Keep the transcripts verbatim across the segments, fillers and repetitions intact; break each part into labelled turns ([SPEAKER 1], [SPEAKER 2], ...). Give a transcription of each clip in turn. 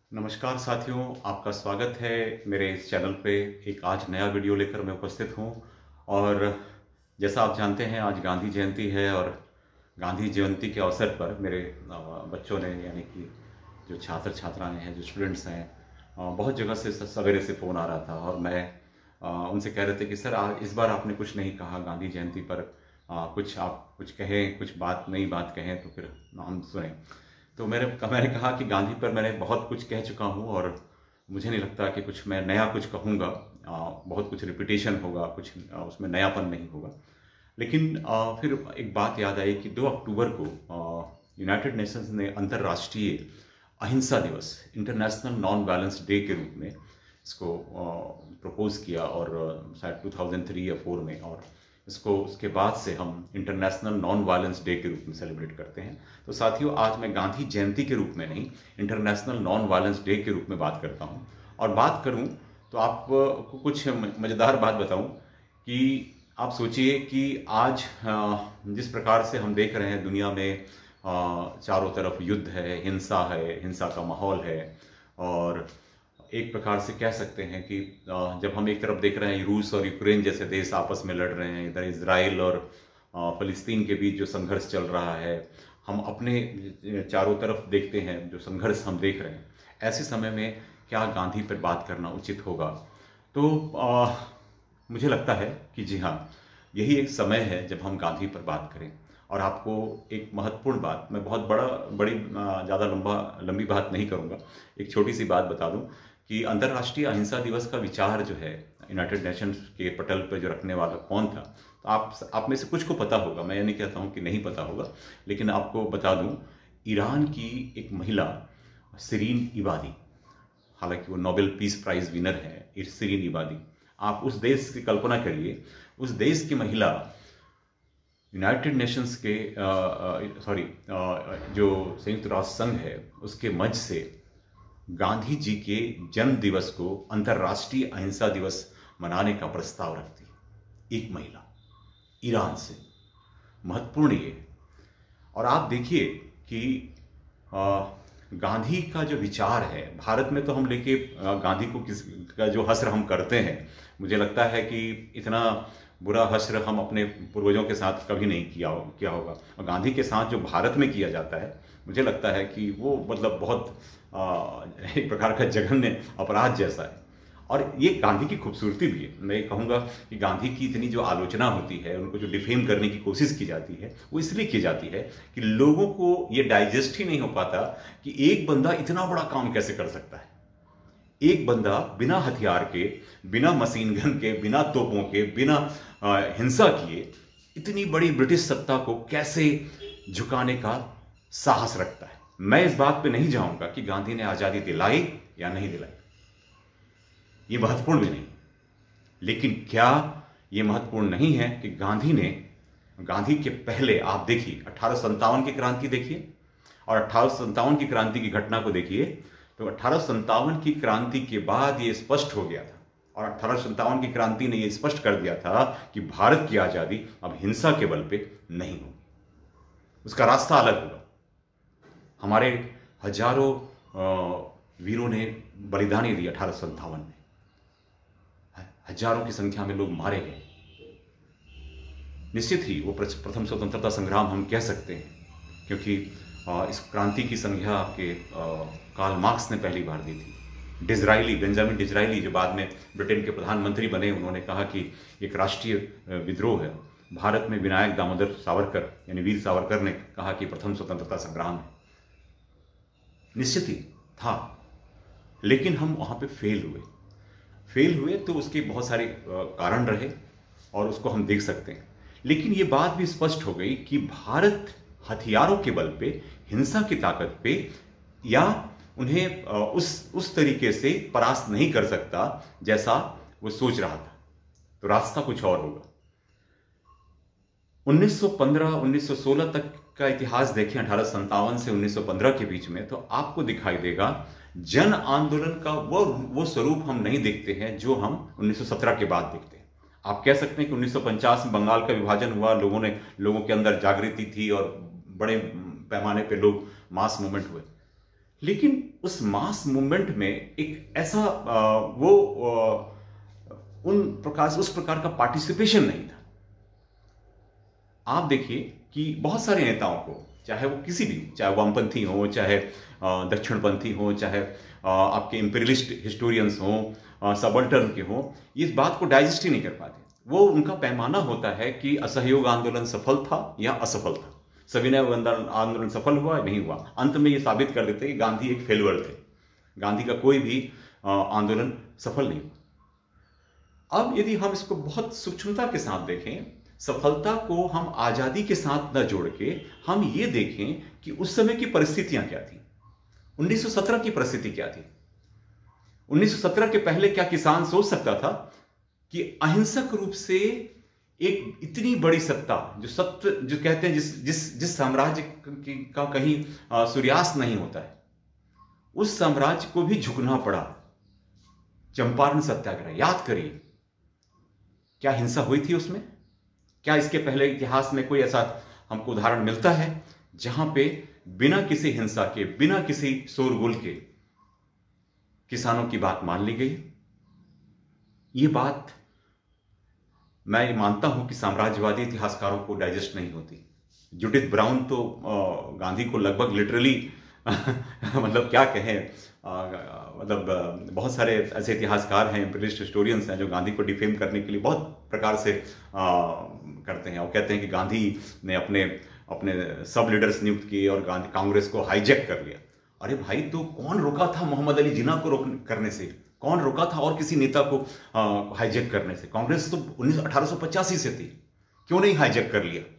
[SPEAKER 1] नमस्कार साथियों, आपका स्वागत है मेरे इस चैनल पे। एक आज नया वीडियो लेकर मैं उपस्थित हूँ। और जैसा आप जानते हैं, आज गांधी जयंती है और गांधी जयंती के अवसर पर मेरे अ, बच्चों ने, यानी कि जो छात्र छात्राएं हैं, जो स्टूडेंट्स हैं, अ, बहुत जगह से स- सवेरे से फ़ोन आ रहा था और मैं अ, उनसे कह रहे थे कि सर आ, इस बार आपने कुछ नहीं कहा गांधी जयंती पर। अ, कुछ आप कुछ कहें, कुछ बात नई बात कहें तो फिर हम सुने। तो मैंने मैंने कहा कि गांधी पर मैंने बहुत कुछ कह चुका हूँ और मुझे नहीं लगता कि कुछ मैं नया कुछ कहूँगा। अ, बहुत कुछ रिपीटेशन होगा, कुछ अ, उसमें नयापन नहीं होगा। लेकिन अ, फिर एक बात याद आई कि दो अक्टूबर को यूनाइटेड नेशंस ने अंतर्राष्ट्रीय अहिंसा दिवस, इंटरनेशनल नॉन वायलेंस डे के रूप में इसको प्रपोज किया। और अ, शायद दो हज़ार तीन या चार में, और इसको उसके बाद से हम इंटरनेशनल नॉन वायलेंस डे के रूप में सेलिब्रेट करते हैं। तो साथियों, आज मैं गांधी जयंती के रूप में नहीं, इंटरनेशनल नॉन वायलेंस डे के रूप में बात करता हूं। और बात करूं तो आपको कुछ मज़ेदार बात बताऊं कि आप सोचिए कि आज अ, जिस प्रकार से हम देख रहे हैं दुनिया में, अ, चारों तरफ युद्ध है, हिंसा है, हिंसा का माहौल है। और एक प्रकार से कह सकते हैं कि अ, जब हम एक तरफ देख रहे हैं रूस और यूक्रेन जैसे देश आपस में लड़ रहे हैं, इधर इजराइल और अ, फिलिस्तीन के बीच जो संघर्ष चल रहा है, हम अपने चारों तरफ देखते हैं जो संघर्ष हम देख रहे हैं। ऐसे समय में क्या गांधी पर बात करना उचित होगा? तो अ, मुझे लगता है कि जी हाँ, यही एक समय है जब हम गांधी पर बात करें। और आपको एक महत्वपूर्ण बात, मैं बहुत बड़ा बड़ी अ, ज़्यादा लंबा लंबी बात नहीं करूँगा, एक छोटी सी बात बता दूं कि अंतर्राष्ट्रीय अहिंसा दिवस का विचार जो है यूनाइटेड नेशंस के पटल पर जो रखने वाला कौन था। तो आप आप में से कुछ को पता होगा, मैं ये नहीं कहता हूँ कि नहीं पता होगा, लेकिन आपको बता दूं, ईरान की एक महिला शिरीन इबादी, हालांकि वो नोबेल पीस प्राइज विनर है शिरीन इबादी। आप उस देश की कल्पना करिए, उस देश की महिला यूनाइटेड नेशंस के सॉरी जो संयुक्त राष्ट्र संघ है उसके मंच से गांधी जी के जन्म दिवस को अंतर्राष्ट्रीय अहिंसा दिवस मनाने का प्रस्ताव रखती है। एक महिला ईरान से, महत्वपूर्ण ये। और आप देखिए कि आ, गांधी का जो विचार है, भारत में तो हम लेके आ, गांधी को किस का जो हश्र हम करते हैं, मुझे लगता है कि इतना बुरा हश्र हम अपने पूर्वजों के साथ कभी नहीं किया हो, किया होगा। और गांधी के साथ जो भारत में किया जाता है, मुझे लगता है कि वो मतलब बहुत आ, एक प्रकार का जघन्य अपराध जैसा है। और ये गांधी की खूबसूरती भी है। मैं ये कहूँगा कि गांधी की इतनी जो आलोचना होती है, उनको जो डिफेम करने की कोशिश की जाती है, वो इसलिए की जाती है कि लोगों को ये डाइजेस्ट ही नहीं हो पाता कि एक बंदा इतना बड़ा काम कैसे कर सकता है। एक बंदा बिना हथियार के, बिना मशीन गन के, बिना तोपों के, बिना आ, हिंसा किए इतनी बड़ी ब्रिटिश सत्ता को कैसे झुकाने का साहस रखता है। मैं इस बात पे नहीं जाऊंगा कि गांधी ने आजादी दिलाई या नहीं दिलाई, ये महत्वपूर्ण भी नहीं। लेकिन क्या ये महत्वपूर्ण नहीं है कि गांधी ने, गांधी के पहले आप देखिए अठारह संतावन की क्रांति देखिए और अठारह संतावन की क्रांति की घटना को देखिए। तो अठारह संतावन की क्रांति के बाद ये स्पष्ट हो गया था, और अठारह संतावन की क्रांति ने यह स्पष्ट कर दिया था कि भारत की आजादी अब हिंसा के बल पे नहीं होगी, उसका रास्ता अलग होगा। हमारे हजारों वीरों ने बलिदानी दी अठारह संतावन में, हजारों की संख्या में लोग मारे गए। निश्चित ही वो प्रथम स्वतंत्रता संग्राम हम कह सकते हैं, क्योंकि इस क्रांति की संज्ञा आपके कार्ल मार्क्स ने पहली बार दी थी। डिज़राइली, बेंजामिन डिज़राइली, जो बाद में ब्रिटेन के प्रधानमंत्री बने, उन्होंने कहा कि एक राष्ट्रीय विद्रोह है। भारत में विनायक दामोदर सावरकर यानी वीर सावरकर ने कहा कि प्रथम स्वतंत्रता संग्राम है। निश्चित ही था, लेकिन हम वहां पे फेल हुए। फेल हुए तो उसके बहुत सारे कारण रहे और उसको हम देख सकते हैं। लेकिन ये बात भी स्पष्ट हो गई कि भारत हथियारों के बल पे, हिंसा की ताकत पे, या उन्हें उस उस तरीके से परास्त नहीं कर सकता जैसा वो सोच रहा था। तो रास्ता कुछ और होगा। उन्नीस सौ पंद्रह उन्नीस सौ सोलह तक का इतिहास देखें, अठारह संतावन से उन्नीस सौ पंद्रह के बीच में, तो आपको दिखाई देगा जन आंदोलन का वो वो स्वरूप हम नहीं देखते हैं जो हम उन्नीस सौ सत्रह के बाद देखते हैं। आप कह सकते हैं कि उन्नीस सौ पचास में बंगाल का विभाजन हुआ, लोगों ने लोगों के अंदर जागृति थी और बड़े पैमाने पे लोग मास मूवमेंट हुए। लेकिन उस मास मूवमेंट में एक ऐसा आ, वो आ, उन प्रकार उस प्रकार का पार्टिसिपेशन नहीं था। आप देखिए कि बहुत सारे नेताओं को, चाहे वो किसी भी, चाहे वामपंथी हो, चाहे दक्षिणपंथी हो, चाहे आपके इंपीरियलिस्ट हिस्टोरियंस हो, सबल्टर्न के हो, इस बात को डाइजेस्ट ही नहीं कर पाते। वो उनका पैमाना होता है कि असहयोग आंदोलन सफल था या असफल था, सविनय आंदोलन सफल हुआ या नहीं हुआ। अंत में ये साबित कर देते कि गांधी एक फेलुअर थे, गांधी का कोई भी आंदोलन सफल नहीं हुआ। अब यदि हम इसको बहुत सूक्ष्मता के साथ देखें, सफलता को हम आजादी के साथ न जोड़ के हम ये देखें कि उस समय की परिस्थितियां क्या थी, उन्नीस सौ सत्रह की परिस्थिति क्या थी। उन्नीस सौ सत्रह के पहले क्या किसान सोच सकता था कि अहिंसक रूप से एक इतनी बड़ी सत्ता, जो सत्य जो कहते हैं जिस जिस जिस साम्राज्य का कहीं सूर्यास्त नहीं होता है, उस साम्राज्य को भी झुकना पड़ा। चंपारण सत्याग्रह याद करिए, क्या हिंसा हुई थी उसमें? क्या इसके पहले इतिहास में कोई ऐसा हमको उदाहरण मिलता है जहां पे बिना किसी हिंसा के, बिना किसी शोरगुल के किसानों की बात मान ली गई? ये बात मैं मानता हूं कि साम्राज्यवादी इतिहासकारों को डाइजेस्ट नहीं होती। जुडिथ ब्राउन तो गांधी को लगभग लिटरली मतलब क्या कहें, मतलब बहुत सारे ऐसे इतिहासकार हैं, इंपीरियलिस्ट हिस्टोरियंस हैं, जो गांधी को डिफेम करने के लिए बहुत प्रकार से आ, करते हैं और कहते हैं कि गांधी ने अपने अपने सब लीडर्स नियुक्त किए और गांधी कांग्रेस को हाईजैक कर लिया। अरे भाई, तो कौन रोका था मोहम्मद अली जिन्ना को रोक करने से? कौन रोका था और किसी नेता को हाईजैक करने से? कांग्रेस तो उन्नीस अठारह सौ पचासी से थी, क्यों नहीं हाईजैक कर लिया?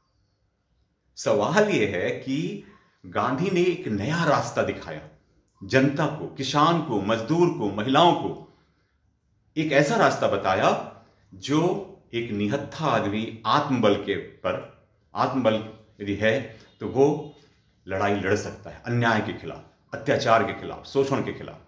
[SPEAKER 1] सवाल यह है कि गांधी ने एक नया रास्ता दिखाया, जनता को, किसान को, मजदूर को, महिलाओं को एक ऐसा रास्ता बताया जो एक निहत्था आदमी आत्मबल के पर, आत्मबल यदि है तो वो लड़ाई लड़ सकता है अन्याय के खिलाफ, अत्याचार के खिलाफ, शोषण के खिलाफ।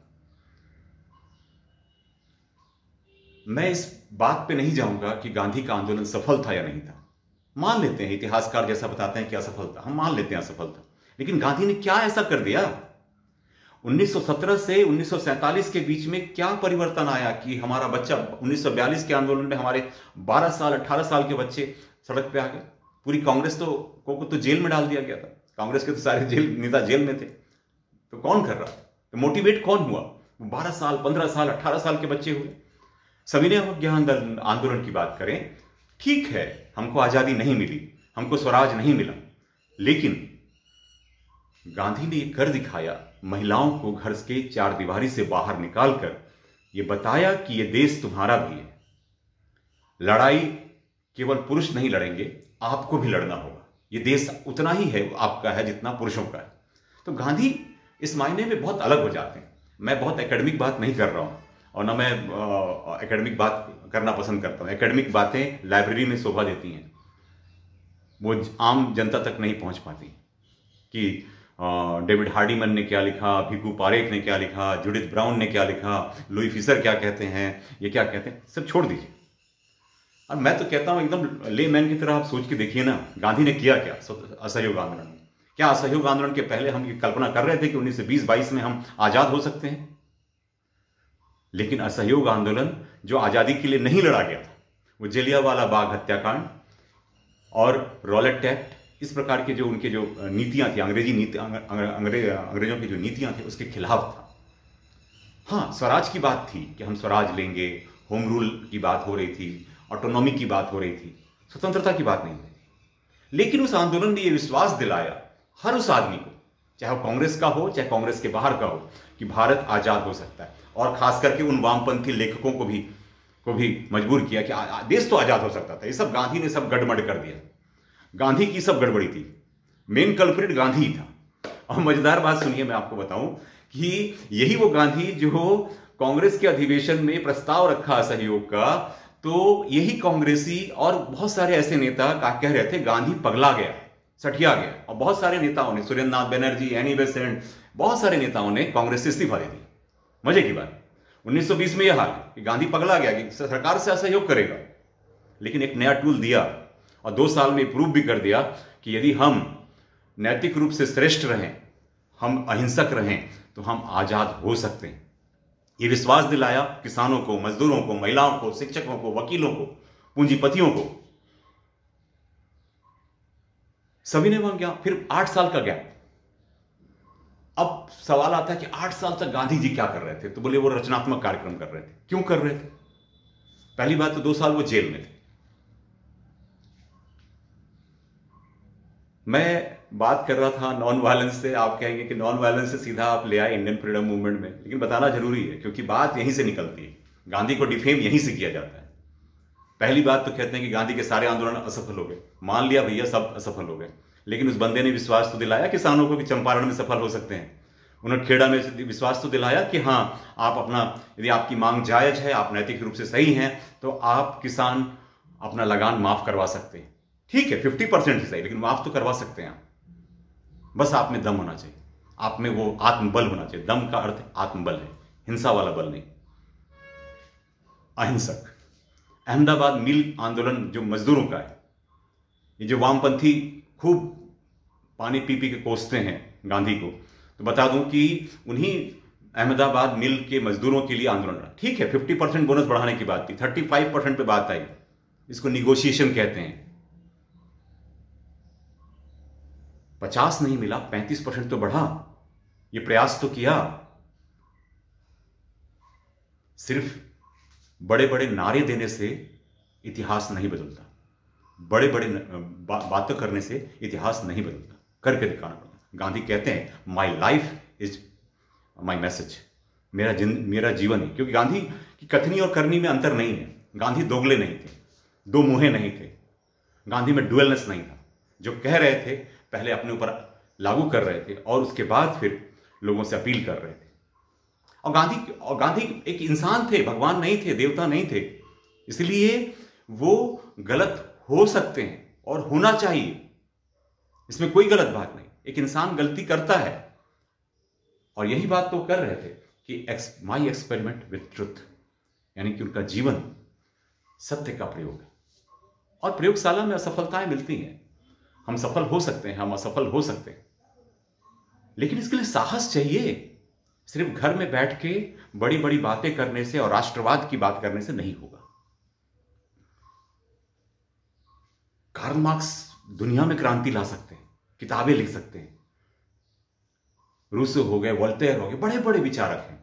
[SPEAKER 1] मैं इस बात पे नहीं जाऊंगा कि गांधी का आंदोलन सफल था या नहीं था। मान लेते हैं, इतिहासकार जैसा बताते हैं कि असफल था, हम मान लेते हैं असफल था, लेकिन गांधी ने क्या ऐसा कर दिया? उन्नीस सौ सत्रह से उन्नीस सौ सैंतालीस के बीच में क्या परिवर्तन आया कि हमारा बच्चा, उन्नीस सौ बयालीस के आंदोलन में हमारे बारह साल अठारह साल के बच्चे सड़क पे आ गए। पूरी कांग्रेस तो को, को तो जेल में डाल दिया गया था, कांग्रेस के तो सारे जेल नेता जेल में थे। तो कौन कर रहा था? तो मोटिवेट कौन हुआ? बारह साल, पंद्रह साल, अठारह साल के बच्चे हुए। सविनय अवज्ञा आंदोलन की बात करें, ठीक है, हमको आजादी नहीं मिली, हमको स्वराज नहीं मिला, लेकिन गांधी ने यह कर दिखाया, महिलाओं को घर के चार दीवारी से बाहर निकालकर यह बताया कि यह देश तुम्हारा भी है। लड़ाई केवल पुरुष नहीं लड़ेंगे, आपको भी लड़ना होगा। यह देश उतना ही है आपका है जितना पुरुषों का है। तो गांधी इस मायने में बहुत अलग हो जाते हैं। मैं बहुत एकेडमिक बात नहीं कर रहा हूं और ना मैं एकेडमिक बात करना पसंद करता हूं। एकेडमिक बातें लाइब्रेरी में शोभा देती हैं, वो आम जनता तक नहीं पहुंच पाती। कि डेविड हार्डीमन ने क्या लिखा, भिकू पारेख ने क्या लिखा, जुडिथ ब्राउन ने क्या लिखा, लुई फिशर क्या कहते हैं, ये क्या कहते हैं, सब छोड़ दीजिए। और मैं तो कहता हूं एकदम लेमैन की तरह आप सोच के देखिए ना, गांधी ने किया क्या असहयोग आंदोलन में? क्या असहयोग आंदोलन के पहले हम ये कल्पना कर रहे थे कि उन्नीस सौ बीस बाईस में हम आजाद हो सकते हैं? लेकिन असहयोग आंदोलन जो आजादी के लिए नहीं लड़ा गया था, वो जलियांवाला बाग हत्याकांड और रॉलेट एक्ट, इस प्रकार के जो उनके जो नीतियां थी, अंग्रेजी नीति अंग्रेज अंग्रेजों की जो नीतियां थी, उसके खिलाफ था। हाँ, स्वराज की बात थी कि हम स्वराज लेंगे, होम रूल की बात हो रही थी, ऑटोनॉमी की बात हो रही थी, स्वतंत्रता की बात नहीं थी। लेकिन उस आंदोलन ने यह विश्वास दिलाया हर उस आदमी को, चाहे वो कांग्रेस का हो चाहे कांग्रेस के बाहर का हो, कि भारत आजाद हो सकता है। और खास करके उन वामपंथी लेखकों को भी को भी मजबूर किया कि देश तो आजाद हो सकता था। ये सब गांधी ने सब गड़बड़ कर दिया। गांधी की सब गड़बड़ी थी, मेन कल्प्रिट गांधी ही था। और मजेदार बात सुनिए, मैं आपको बताऊं कि यही वो गांधी जो कांग्रेस के अधिवेशन में प्रस्ताव रखा सहयोग का, तो यही कांग्रेसी और बहुत सारे ऐसे नेता कह रहे थे गांधी पगला गया, सठिया गया। और बहुत सारे नेताओं ने, सुरेंद्र नाथ बनर्जी, एनी बेसेंट, बहुत सारे नेताओं ने कांग्रेस से इस्तीफा दे दी। मजे की बात, उन्नीस सौ बीस में यह हाल कि गांधी पगला गया कि सरकार से असहयोग करेगा, लेकिन एक नया टूल दिया और दो साल में प्रूव भी कर दिया कि यदि हम नैतिक रूप से श्रेष्ठ रहें, हम अहिंसक रहें तो हम आजाद हो सकते हैं। ये विश्वास दिलाया किसानों को, मजदूरों को, महिलाओं को, शिक्षकों को, वकीलों को, पूंजीपतियों को, सभी ने वहां गया। फिर आठ साल का गैप। अब सवाल आता है कि आठ साल तक गांधी जी क्या कर रहे थे? तो बोले वो रचनात्मक कार्यक्रम कर रहे थे। क्यों कर रहे थे? पहली बात तो दो साल वो जेल में थे। मैं बात कर रहा था नॉन वायलेंस से, आप कहेंगे कि नॉन वायलेंस से सीधा आप ले आए इंडियन फ्रीडम मूवमेंट में, लेकिन बताना जरूरी है क्योंकि बात यहीं से निकलती है। गांधी को डिफेम यहीं से किया जाता है। पहली बात तो कहते हैं कि गांधी के सारे आंदोलन असफल हो गए। मान लिया भैया सब असफल हो गए, लेकिन उस बंदे ने विश्वास तो दिलाया किसानों को कि चंपारण में सफल हो सकते हैं। उन्होंने खेड़ा में विश्वास तो दिलाया कि हाँ आप अपना, यदि आपकी मांग जायज है, आप नैतिक रूप से सही हैं, तो आप किसान अपना लगान माफ करवा सकते हैं। ठीक है, फिफ्टी परसेंट ही सही, लेकिन माफ तो करवा सकते हैं आप। बस आप में दम होना चाहिए, आप में वो आत्मबल होना चाहिए। दम का अर्थ आत्मबल है, हिंसा वाला बल नहीं। अहिंसक। अहमदाबाद मिल आंदोलन जो मजदूरों का है, ये जो वामपंथी खूब पानी पी पी के कोसते हैं गांधी को, तो बता दूं कि उन्हीं अहमदाबाद मिल के मजदूरों के लिए आंदोलन रहा। ठीक है, फिफ्टी परसेंट बोनस बढ़ाने की बात थी, थर्टी फाइव परसेंट पे बात आई। इसको निगोशिएशन कहते हैं। पचास नहीं मिला, पैंतीस परसेंट तो बढ़ा। ये प्रयास तो किया। सिर्फ बड़े बड़े नारे देने से इतिहास नहीं बदलता, बड़े बड़े बा, बातें करने से इतिहास नहीं बदलता, करके दिखाना पड़ता। गांधी कहते हैं my life is my message, मेरा जिन मेरा जीवन है। क्योंकि गांधी की कथनी और करनी में अंतर नहीं है। गांधी दोगले नहीं थे, दो मुंहे नहीं थे। गांधी में डुअलनेस नहीं था। जो कह रहे थे पहले अपने ऊपर लागू कर रहे थे और उसके बाद फिर लोगों से अपील कर रहे थे। और गांधी और गांधी एक इंसान थे, भगवान नहीं थे, देवता नहीं थे। इसलिए वो गलत हो सकते हैं और होना चाहिए, इसमें कोई गलत बात नहीं। एक इंसान गलती करता है और यही बात तो कर रहे थे कि माई एक्सपेरिमेंट विथ ट्रुथ, यानी कि उनका जीवन सत्य का प्रयोग है। और प्रयोगशाला में असफलताएं मिलती हैं, हम सफल हो सकते हैं, हम असफल हो सकते हैं, लेकिन इसके लिए साहस चाहिए। सिर्फ घर में बैठ के बड़ी बड़ी बातें करने से और राष्ट्रवाद की बात करने से नहीं होगा। कार्ल मार्क्स दुनिया में क्रांति ला सकते हैं, किताबें लिख सकते हैं। रूसो हो गए, वोल्टेयर हो गए, बड़े बड़े विचारक हैं।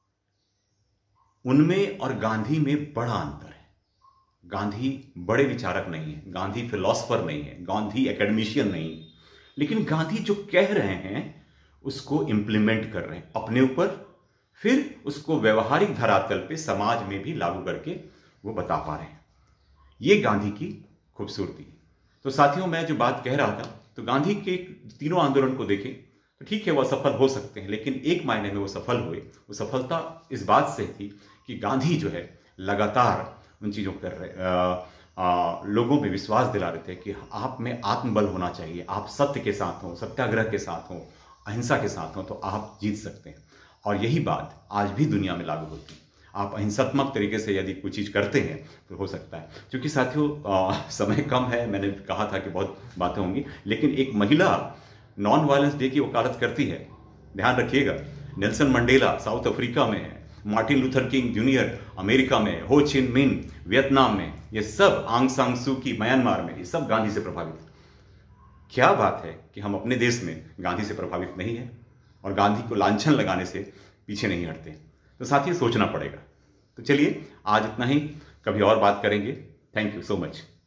[SPEAKER 1] उनमें और गांधी में बड़ा अंतर है। गांधी बड़े विचारक नहीं है, गांधी फिलोसफर नहीं है, गांधी एकेडमिशियन नहीं है, लेकिन गांधी जो कह रहे हैं उसको इंप्लीमेंट कर रहे हैं अपने ऊपर, फिर उसको व्यवहारिक धरातल पे समाज में भी लागू करके वो बता पा रहे हैं। ये गांधी की खूबसूरती है। तो साथियों, मैं जो बात कह रहा था, तो गांधी के तीनों आंदोलन को देखें तो ठीक है वो सफल हो सकते हैं, लेकिन एक मायने में वो सफल हुए। वो सफलता इस बात से थी कि गांधी जो है लगातार उन चीज़ों कर रहे आ, आ, लोगों में विश्वास दिला रहे थे कि आप में आत्मबल होना चाहिए, आप सत्य के साथ हो, सत्याग्रह के साथ हो, अहिंसा के साथ हो, तो आप जीत सकते हैं। और यही बात आज भी दुनिया में लागू होती है। आप अहिंसात्मक तरीके से यदि कुछ चीज़ करते हैं तो हो सकता है। क्योंकि साथियों समय कम है, मैंने कहा था कि बहुत बातें होंगी, लेकिन एक महिला नॉन वायलेंस डे की वकालत करती है, ध्यान रखिएगा। नेल्सन मंडेला साउथ अफ्रीका में है, Martin Luther King junior America में, हो चिन मिन वियतनाम में, ये सब आंग सांग सू की म्यांमार में, ये सब गांधी से प्रभावित। क्या बात है कि हम अपने देश में गांधी से प्रभावित नहीं है और गांधी को लांछन लगाने से पीछे नहीं हटते। तो साथ ही सोचना पड़ेगा। तो चलिए आज इतना ही, कभी और बात करेंगे। Thank you so much.